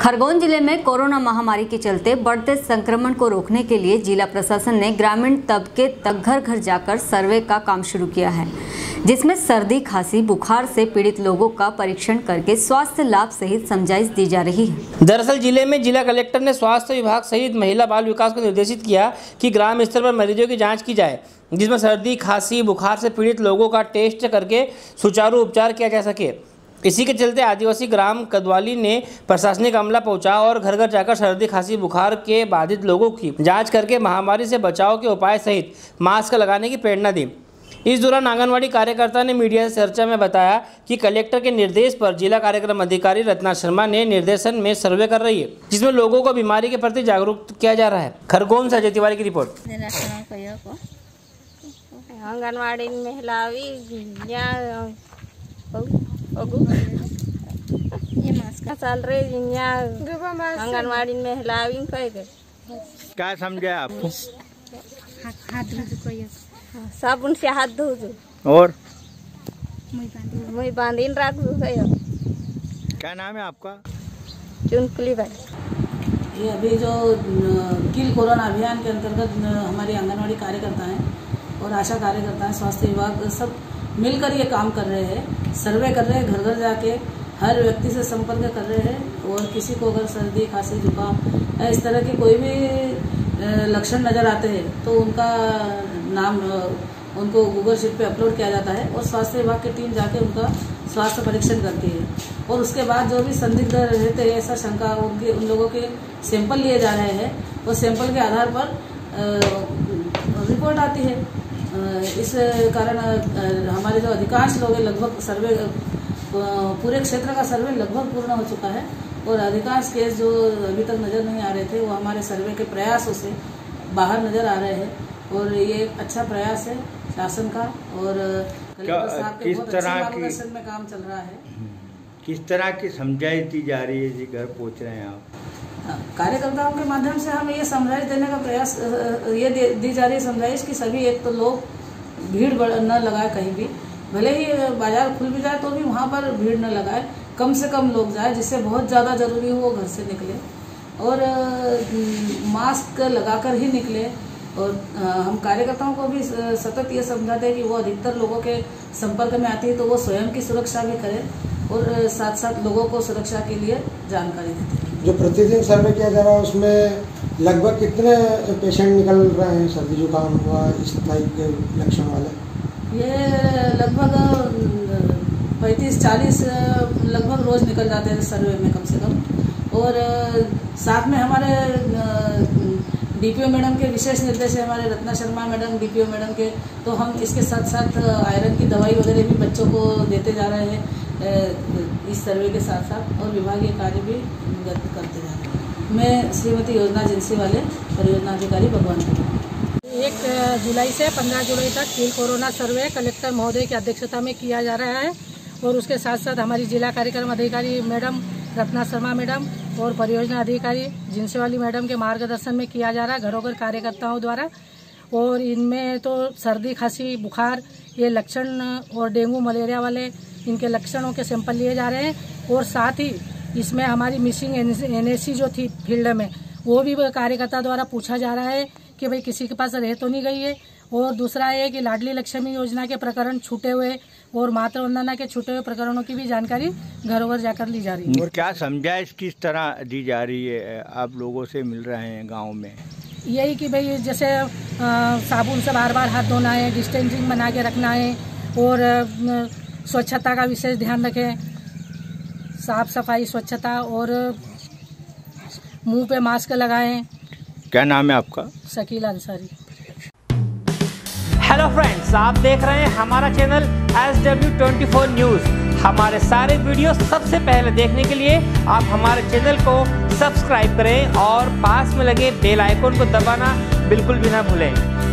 खरगोन जिले में कोरोना महामारी के चलते बढ़ते संक्रमण को रोकने के लिए जिला प्रशासन ने ग्रामीण तबके तक घर घर जाकर सर्वे का काम शुरू किया है, जिसमें सर्दी, खांसी, बुखार से पीड़ित लोगों का परीक्षण करके स्वास्थ्य लाभ सहित समझाइश दी जा रही है। दरअसल जिले में जिला कलेक्टर ने स्वास्थ्य विभाग सहित महिला बाल विकास को निर्देशित किया कि ग्राम स्तर पर मरीजों की जाँच की जाए, जिसमें सर्दी, खांसी, बुखार से पीड़ित लोगों का टेस्ट करके सुचारू उपचार किया जा सके। इसी के चलते आदिवासी ग्राम कदवाली ने प्रशासनिक अमला पहुंचा और घर घर जाकर सर्दी, खांसी, बुखार के बाधित लोगों की जांच करके महामारी से बचाव के उपाय सहित मास्क लगाने की प्रेरणा दी। इस दौरान आंगनवाड़ी कार्यकर्ता ने मीडिया से चर्चा में बताया कि कलेक्टर के निर्देश पर जिला कार्यक्रम अधिकारी रत्ना शर्मा ने निर्देशन में सर्वे कर रही है, जिसमें लोगों को बीमारी के प्रति जागरूक किया जा रहा है। खरगोन से अजय तिवारी की रिपोर्ट। आंगनवाड़ी महिला ये मास्क चल रही आंगनवाड़ी में हिलावी क्या समझे आपको? हाथ साबुन से हाथ धो और मुँह बांधीन रख दो। क्या नाम है आपका? चुनकुली भाई। ये अभी जो किल कोरोना अभियान के अंतर्गत हमारे आंगनवाड़ी कार्यकर्ता हैं और आशा कार्यकर्ता हैं, स्वास्थ्य विभाग सब मिलकर ये काम कर रहे हैं। सर्वे कर रहे हैं, घर घर जाके हर व्यक्ति से संपर्क कर रहे हैं और किसी को अगर सर्दी, खांसी, जुकाम इस तरह के कोई भी लक्षण नज़र आते हैं तो उनका नाम उनको गूगल शीट पे अपलोड किया जाता है और स्वास्थ्य विभाग की टीम जाके उनका स्वास्थ्य परीक्षण करती है और उसके बाद जो भी संदिग्ध रहते हैं, ऐसा शंका उन लोगों के सैंपल लिए जा रहे हैं और सैंपल के आधार पर रिपोर्ट आती है। इस कारण हमारे जो अधिकांश लोग हैं, लगभग सर्वे पूरे क्षेत्र का सर्वे लगभग पूर्ण हो चुका है और अधिकांश केस जो अभी तक नज़र नहीं आ रहे थे वो हमारे सर्वे के प्रयासों से बाहर नज़र आ रहे हैं और ये एक अच्छा प्रयास है शासन का और कलेक्टर साहब के बहुत अच्छे मार्गदर्शन में काम चल रहा है। किस तरह की समझाइश दी जा रही है जी? घर पहुँच रहे हैं आप? कार्यकर्ताओं के माध्यम से हम ये समझाइश देने का प्रयास ये दी जा रही है समझाइश कि सभी एक तो लोग भीड़ न लगाए, कहीं भी भले ही बाजार खुल भी जाए तो भी वहाँ पर भीड़ न लगाए, कम से कम लोग जाए, जिससे बहुत ज़्यादा जरूरी हो वो घर से निकले और मास्क लगाकर ही निकले। और हम कार्यकर्ताओं को भी सतत ये समझाते हैं कि वो अधिकतर लोगों के संपर्क में आती है तो वो स्वयं की सुरक्षा भी करें और साथ साथ लोगों को सुरक्षा के लिए जानकारी देते हैं। जो प्रतिदिन सर्वे किया जा रहा है उसमें लगभग कितने पेशेंट निकल रहे हैं सर्दी, जुकाम हुआ, इस टाइप के लक्षण वाले? ये लगभग 35-40 लगभग रोज निकल जाते हैं सर्वे में कम से कम। और साथ में हमारे डीपीओ मैडम के विशेष निर्देश है, हमारे Ratna Sharma madam DPO madam के, तो हम इसके साथ साथ आयरन की दवाई वगैरह भी बच्चों को देते जा रहे हैं इस सर्वे के साथ साथ और विभागीय कार्य भी करते जा रहे हैं। मैं श्रीमती योजना एजेंसी वाले परियोजना अधिकारी भगवानपुर। 1 जुलाई से 15 जुलाई तक किल कोरोना सर्वे कलेक्टर महोदय की अध्यक्षता में किया जा रहा है और उसके साथ साथ हमारी जिला कार्यक्रम अधिकारी मैडम रत्ना शर्मा मैडम और परियोजना अधिकारी जिनसेवाली मैडम के मार्गदर्शन में किया जा रहा है घरों घर कार्यकर्ताओं द्वारा। और इनमें तो सर्दी, खांसी, बुखार ये लक्षण और डेंगू, मलेरिया वाले इनके लक्षणों के सैंपल लिए जा रहे हैं और साथ ही इसमें हमारी मिसिंग एनएसी जो थी फील्ड में वो भी कार्यकर्ता द्वारा पूछा जा रहा है कि भाई किसी के पास रह तो नहीं गई है। और दूसरा है कि लाडली लक्ष्मी योजना के प्रकरण छूटे हुए और मातृ वंदना के छूटे हुए प्रकरणों की भी जानकारी घरों घर जाकर ली जा रही है। और क्या समझाइश किस तरह दी जा रही है? आप लोगों से मिल रहे हैं गांव में, यही कि भाई जैसे साबुन से बार बार हाथ धोना है, डिस्टेंसिंग बना के रखना है और स्वच्छता का विशेष ध्यान रखें, साफ सफाई, स्वच्छता और मुंह पे मास्क लगाएं। क्या नाम है आपका? शकील अंसारी। हेलो फ्रेंड्स, आप देख रहे हैं हमारा चैनल SW24 न्यूज़। हमारे सारे वीडियो सबसे पहले देखने के लिए आप हमारे चैनल को सब्सक्राइब करें और पास में लगे बेल आइकन को दबाना बिल्कुल भी ना भूलें।